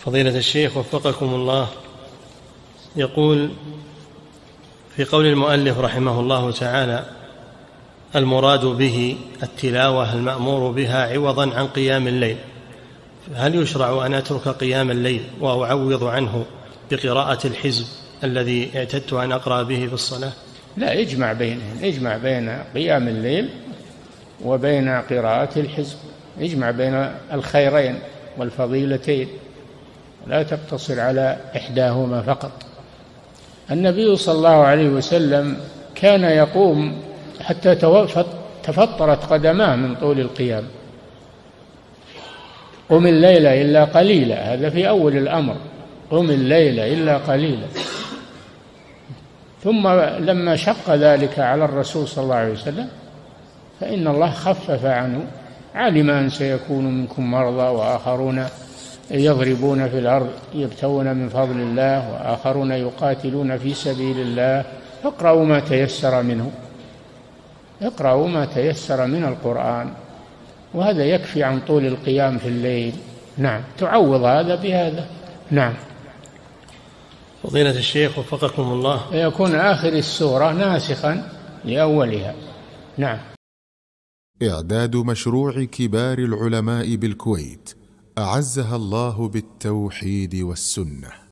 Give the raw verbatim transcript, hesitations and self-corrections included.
فضيلة الشيخ وفقكم الله، يقول في قول المؤلف رحمه الله تعالى: المراد به التلاوة المأمور بها عوضا عن قيام الليل، هل يشرع أن أترك قيام الليل وأعوض عنه بقراءة الحزب الذي اعتدت أن أقرأ به في الصلاة؟ لا، اجمع بينهم، اجمع بين قيام الليل وبين قراءة الحزب، اجمع بين الخيرين والفضيلتين، لا تقتصر على إحداهما فقط. النبي صلى الله عليه وسلم كان يقوم حتى تفطرت قدماه من طول القيام. قم الليل إلا قليلا، هذا في أول الأمر، قم الليل إلا قليلا. ثم لما شق ذلك على الرسول صلى الله عليه وسلم فإن الله خفف عنه، علم أن سيكون منكم مرضى وآخرون يضربون في الأرض يبتغون من فضل الله وآخرون يقاتلون في سبيل الله، فاقرأوا ما تيسر منه، اقرأوا ما تيسر من القرآن، وهذا يكفي عن طول القيام في الليل. نعم، تعوض هذا بهذا. نعم. فضيلة الشيخ وفقكم الله، يكون آخر السورة ناسخا لأولها. نعم. إعداد مشروع كبار العلماء بالكويت أعزها الله بالتوحيد والسنة.